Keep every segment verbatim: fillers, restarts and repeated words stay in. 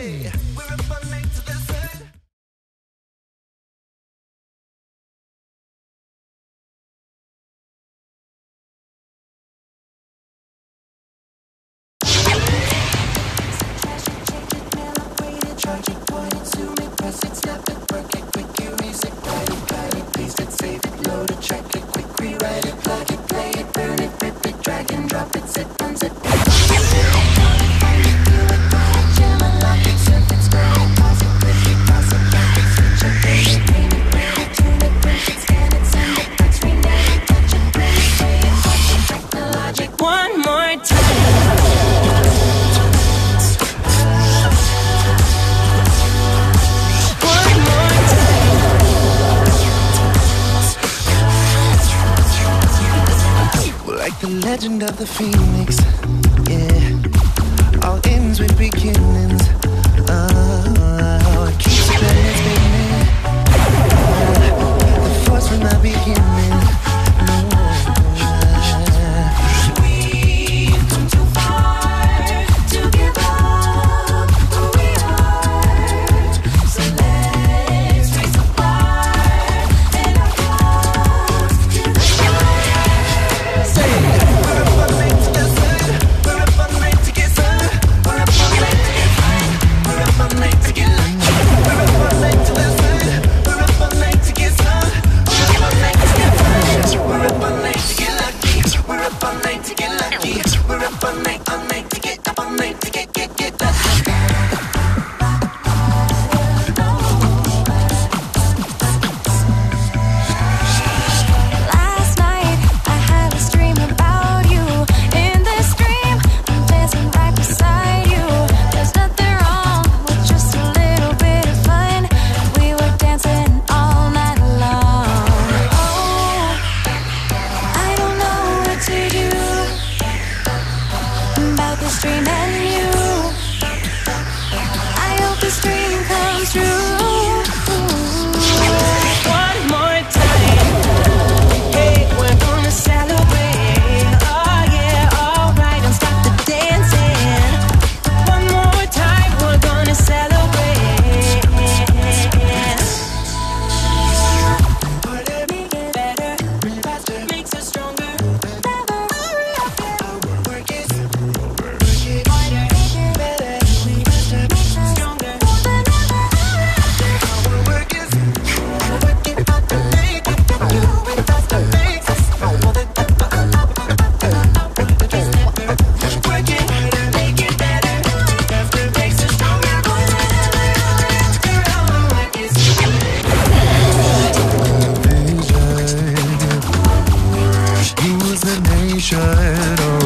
Say, we're up all night to the sun. Charge it, point it, zoom it, press it, snap it, work it, quick erase it, write it, guide it, paste it, save it, load it, check it, quick rewrite it, plug it, play it, burn it, rip it, drag and drop it, zip, unzip it. Jam and lock it, surf it, scroll it, pause it, click it, toss it, back it, switch it, name it, name it, name it, tune it, print it, scan it, send it, fax, rename it, touch it, print it, pay it, watch it, technologic. One more time. Like the legend of the phoenix, yeah. All ends with beginnings. Oh, it keeps spreading its spinning. The force from the beginning. We've come too far to give up who we are. So let's raise the bar and our goals to the sky. We're up all night to the sun. We're up all night to get sun. We're up all night to get fine. We're up all night to get lucky. We're up all night to the sun. We're up all night to get sun. We're up all night to get fine. We're up all night to get lucky. We're up all night to get lucky. We're up all night, all night to get up all night to get get get lucky. Last night I had a dream about you. In this dream I'm dancing right beside you. There's nothing wrong with just a little bit of fun. We were dancing all night long. Oh, I don't know what to do about this dream and you. I hope this dream comes true. One more time. Hey, we're gonna celebrate. Oh yeah, alright, and stop the dancing. One more time, we're gonna celebrate. Harder, Better, faster, makes us stronger. work it, work it harder, better, faster, Stronger. our work is work it harder, make it do it faster, makes us more than work it harder, make it better, faster, makes us stronger. Our work is Who's the nation? Oh,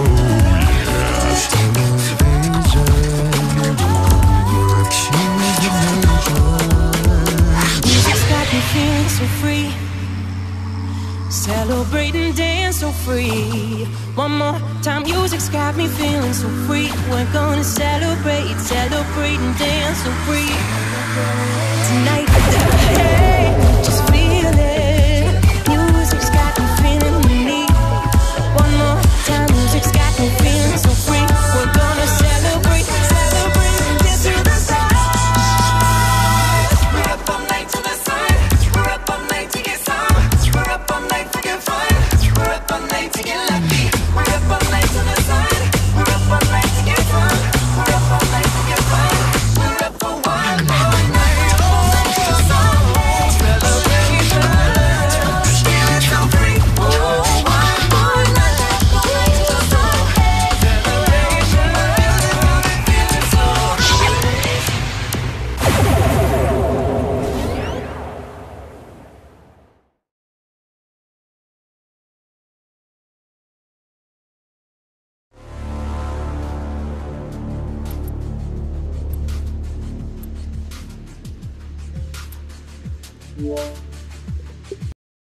Music's got me feeling so free. Celebrate and dance so free. One more time, music's got me feeling so free. We're gonna celebrate, celebrate and dance so free. Tonight, hey, just feel it. Music's got me feeling me. One more time, music's got me feeling so free. We're gonna celebrate, celebrate and dance to the stars. we're up all night to the sun. We're up all night to get some. We're up all night to get fun. We're up all night to get lucky. We're up all night to the sun. We're up all night to get fun. We're up all night to get fun. We're up for one more night. All night to the sun. Celebration. Feeling so free. Oh, one more night. All night to the sun. Celebration. Feeling so Yeah.